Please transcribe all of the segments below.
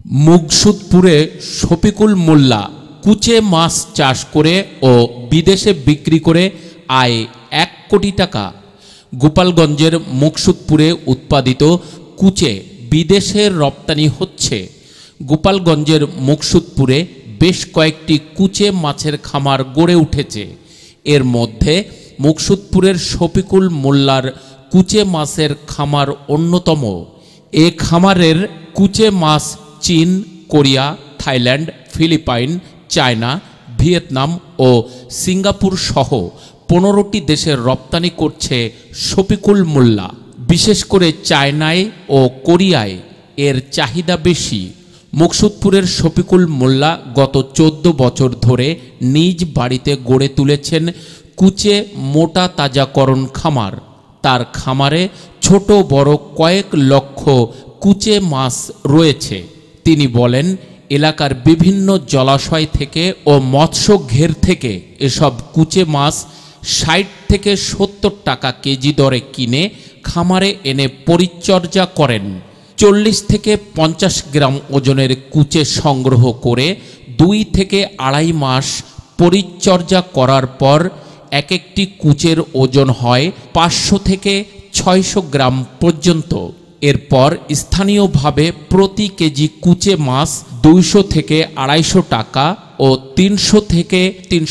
মুকসুদপুরে শফিকুল মোল্লা কুচে মাছ চাষ করে ও বিদেশে বিক্রি করে আয় 1 কোটি টাকা। গোপালগঞ্জের মুকসুদপুরে উৎপাদিত কুচে বিদেশে রপ্তানি হচ্ছে। গোপালগঞ্জের মুকসুদপুরে বেশ কয়েকটি কুচে মাছের খামার গড়ে উঠেছে। এর মধ্যে মুকসুদপুরের শফিকুল মোল্লার কুচে মাছের খামার অন্যতম। এ খামারের কুচে মাছ চীন, Korea, Thailand, Philippine, China, Vietnam ও সিঙ্গাপুর সহ 15টি দেশে রপ্তানি করছে শফিকুল মোল্লা। বিশেষ করে চায়নায় ও কোরিয়ায় এর চাহিদা বেশি। মুকসুদপুরের শফিকুল মোল্লা গত 14 বছর ধরে নিজ বাড়িতে গড়ে তুলেছেন কুচে মোটা তাজাকরণ খামার। তার খামারে ছোট বড় কয়েক লক্ষ কুচে মাছ রয়েছে। তিনি বলেন, এলাকার বিভিন্ন জলাশয় থেকে ও মৎস্য ঘের থেকে এসব কুচে মাছ 60 থেকে 70 টাকা কেজি দরে কিনে খামারে এনে পরিচর্যা করেন। 40 থেকে 50 গ্রাম ওজনের কুচে সংগ্রহ করে 2 থেকে আড়াই মাস পরিচর্যা করার পর এক একটি কুচের ওজন হয় 500 থেকে 600 গ্রাম পর্যন্ত। এরপর স্থানীয়ভাবে প্রতি কেজি কুচে মাছ 200 থেকে 250 টাকা ও 300 থেকে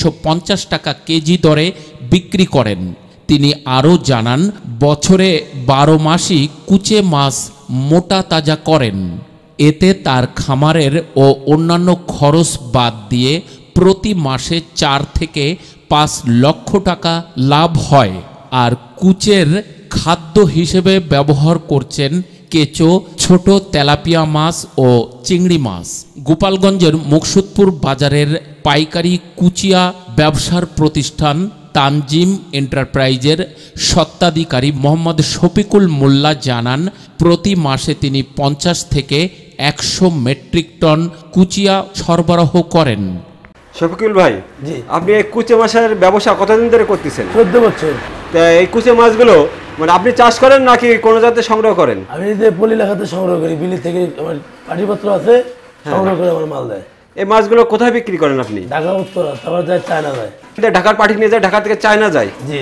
350 টাকা কেজি দরে বিক্রি করেন। তিনি আরও জানান, বছরে 12 মাসই কুচে মাছ মোটা তাজা করেন। এতে তার খামারের ও অন্যান্য খরচ বাদ দিয়ে প্রতি মাসে 4 থেকে 5 লক্ষ টাকা লাভ হয়। আর কুচের খাদ্য হিসেবে ব্যবহার করছেন কেঁচো, ছোট তেলাপিয়া মাছ ও চিংড়ি মাছ। গোপালগঞ্জের মুকসুদপুর বাজারের পাইকারি কুচিয়া ব্যবসার প্রতিষ্ঠান তানজিম এন্টারপ্রাইজের স্বত্বাধিকারী মোহাম্মদ শফিকুল মোল্লা জানান, প্রতি মাসে তিনি 50 থেকে 100 মেট্রিক টন কুচিয়া সরবরাহ করেন। শফিকুল ভাই, জি, আপনি এই কুচে মাছের ব্যবসা কতদিন ধরে করতেছেন? 14 বছর। এই কুচে মাছগুলো মানে আপনি চাষ করেন নাকি কোনো জায়গাতে সংগ্রহ করেন? আমি যে পলি এলাকাতে সংগ্রহ করি, বিলি থেকে আমার পাটিপত্র আছে, সংগ্রহ করে আমার মাল দেয়। এই মাছগুলো কোথায় বিক্রি করেন আপনি? ঢাকা উত্তরা, তারপর যায় চায়না যায়। ঢাকার পাঠি নিয়ে যায়, ঢাকা থেকে চায়না যায়। জি।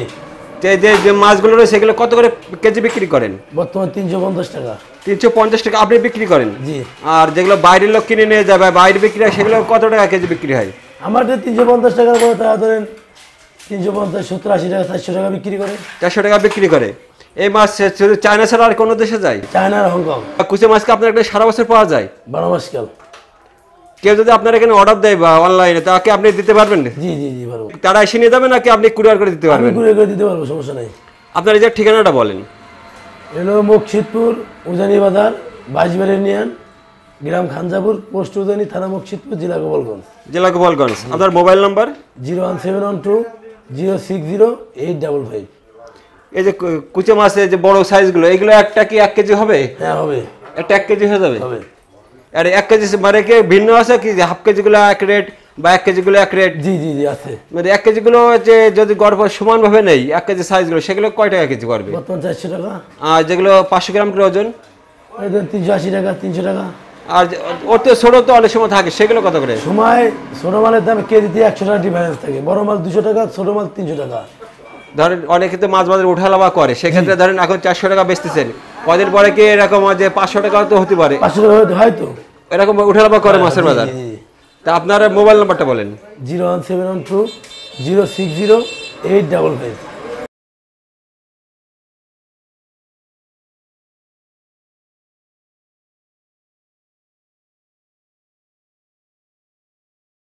যে মাছগুলো রয়েছে সেগুলো কত করে কেজি বিক্রি করেন? বর্তমানে 350 টাকা। 350 টাকা আপনি বিক্রি করেন? জি। আর যেগুলো বাইরের লোক কিনে নিয়ে যায় বা বাইরে বিক্রি হয় সেগুলো কত টাকা কেজি বিক্রি হয়? আমার 350 টাকার করে তারা ধরেন 350, 70, 80 টাকা, 400 টাকা বিক্রি করে। 400 টাকা বিক্রি করে। এই মাছ শুধু চায়না ছাড়া আর কোনো দেশে যায়? চায়না আর হংকং। কুচে মাছকে আপনার একটা সারা বছর পাওয়া যায়? 12 মাস কাল। কেউ যদি আপনার এখানে অর্ডার দেয় বা অনলাইনে, তাকে আপনি দিতে পারবেন? জি জি জি পারবো। তারা এসে নিয়ে যাবে নাকি আপনি কুরিয়ার করে দিতে পারবেন? আমি কুরিয়ার করে দিতে পারবো, সমস্যা নাই। আপনার এই যে ঠিকানাটা বলেন। এলো মুকসুদপুর, উজানি বাজার, 22 ইউনিয়ন, গ্রাম খানজাপুর, পোস্ট উজানি, থানা মুকসুদপুর, জেলা গোপালগঞ্জ। জেলা গোপালগঞ্জ। আপনার মোবাইল নাম্বার? 01712 060 855। এই যে কুচে মাছের যে বড় সাইজগুলো, এগুলো একটা কি 1 কেজি হবে? হ্যাঁ হবে। একটা 1 কেজি হয়ে যাবে? হবে। আর 1 কেজি মানে কি ভিন্ন আছে কি, হাফ কেজি গুলো 1 রেট বা 1 কেজি গুলো 1 রেট? জি জি জি আছে। মানে 1 কেজি গুলো যে যদি গড় সমান ভাবে নেই, 1 কেজি সাইজ গুলো, সেগুলো কয় টাকা কেজি পড়বে? বর্তমান 400 টাকা। আর যেগুলো 500 গ্রাম করে ওজন? 380 টাকা, 300 টাকা। আর ওর তো ছোট তো অনেক সময় থাকে, সেগুলো কত করে? সময় ছোট মালের দাম কেজিতে 100 টাকা ডিফারেন্স থাকে, বড় মাল 200 টাকা, ছোট মাল 300 টাকা। ধরেন অনেকে তো মাছ বাজারে উঠালাবা করে, সেক্ষেত্রে ধরেন এখন 400 টাকা বেচতেছেন, কদিন পরে কি এরকম যে 500 টাকাও তো হতে পারে? 500 টাকা হয়তো এরকম উঠালাবা করে মাছের বাজার। তা আপনার মোবাইল নাম্বারটা বলেন। 01712 060 855।